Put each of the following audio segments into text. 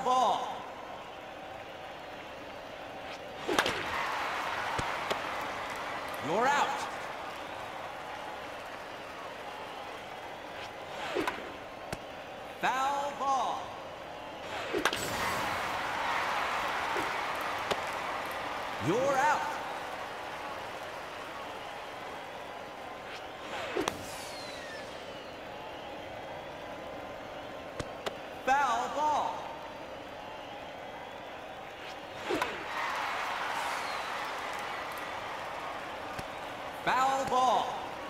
ball. You're out. Foul ball. You're out. Foul ball. Foul ball.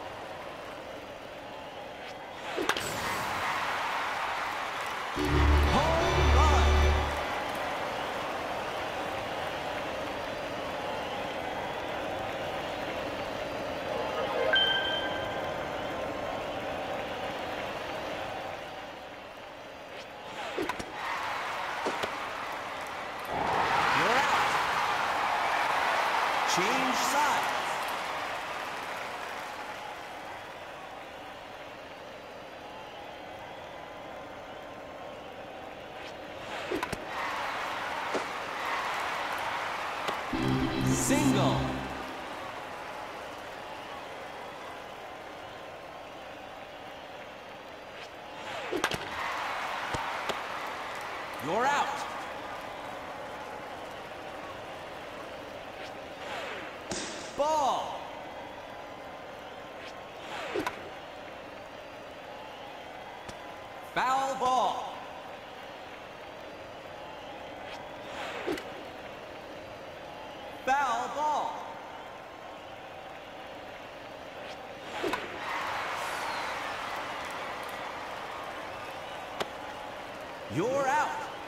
Home run. You're out. Change sides. Single. You're out. Ball. Foul ball. Foul ball. You're out.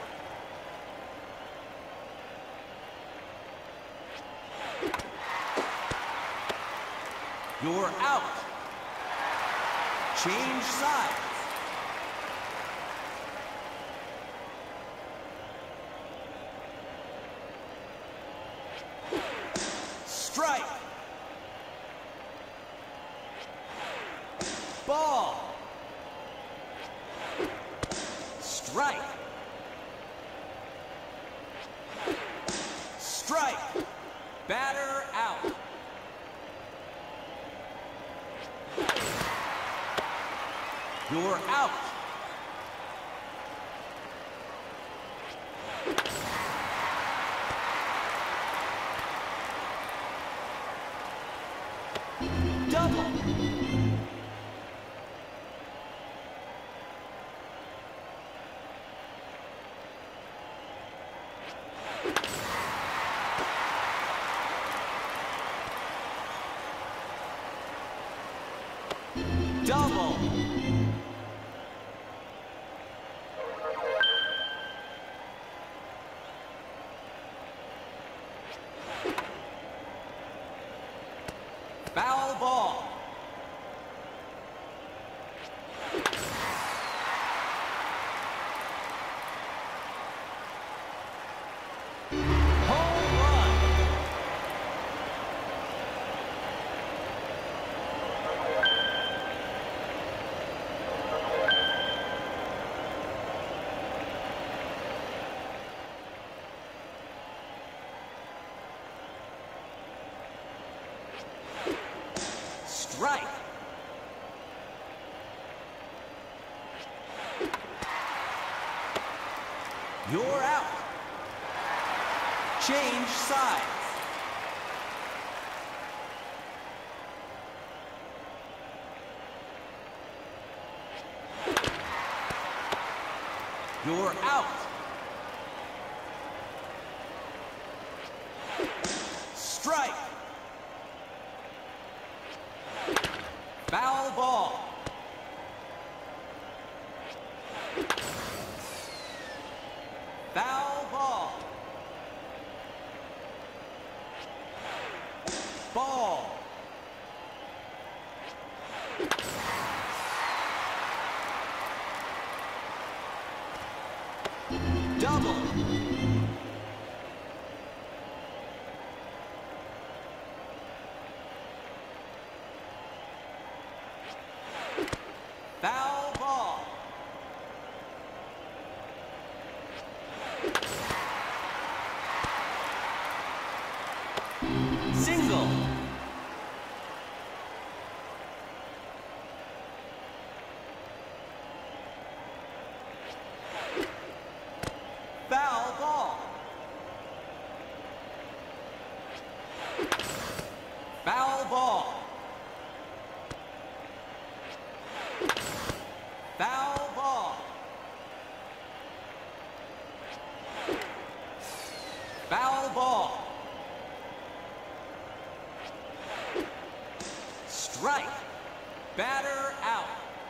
You're out. Change sides. Strike. Ball. Strike. Strike. Batter out. You're out. Double. Double. Foul ball. Home run. Strike. You're out. Change sides. You're out. Strike. Foul ball. Foul ball. Ball. Double. Foul ball. Foul ball. Foul ball. Strike. Batter out.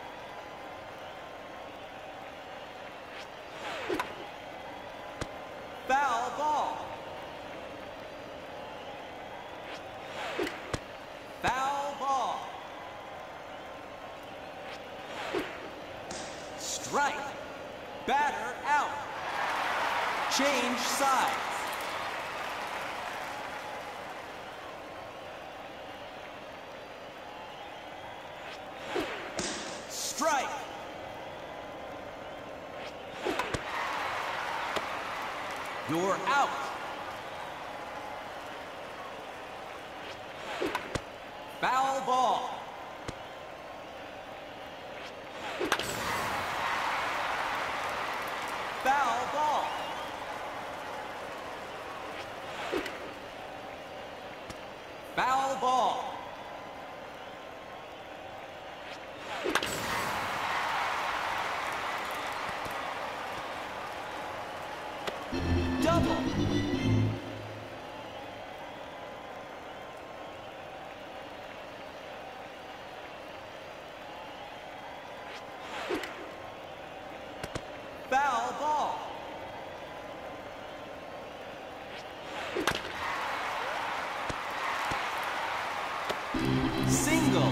Foul ball. Foul ball. Strike. Batter out. Change sides. Strike. You're out. Foul ball. Foul ball. Foul ball. Double. Foul ball. Single.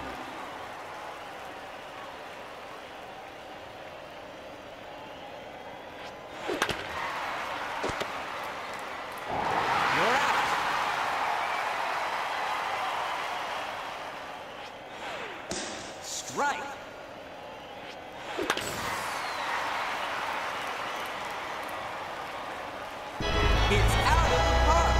You're out. Strike. It's out of the park.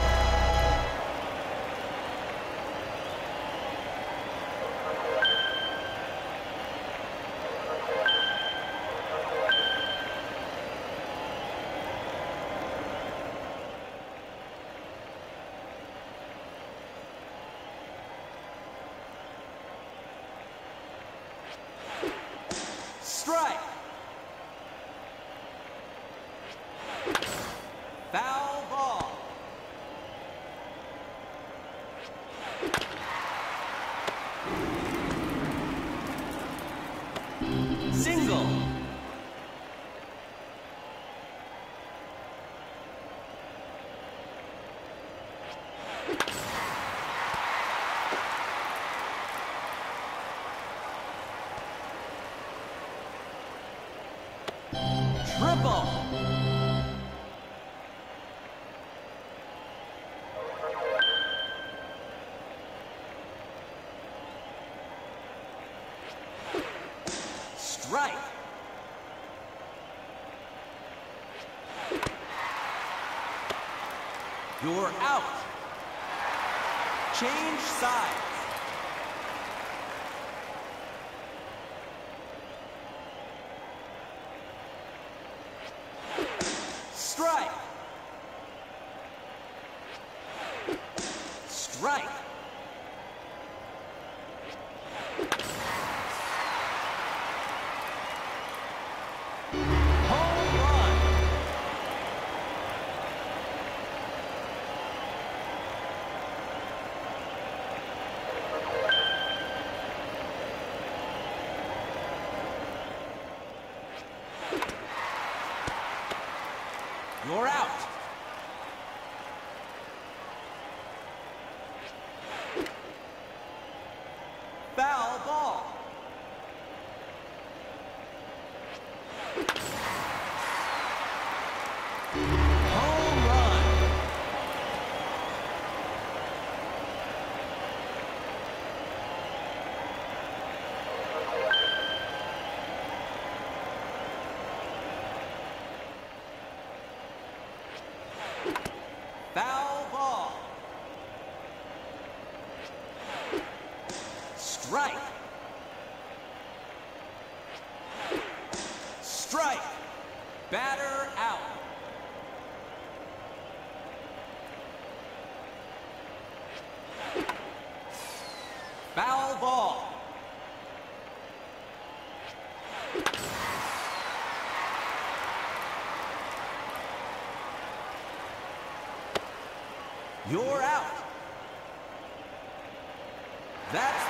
Strike. Foul ball. Single. Triple. Strike. You're out. Change sides. Strike. Strike. Home run. You're out. Foul ball. Home run. Foul ball. Strike. Strike. Batter out. You're out. That's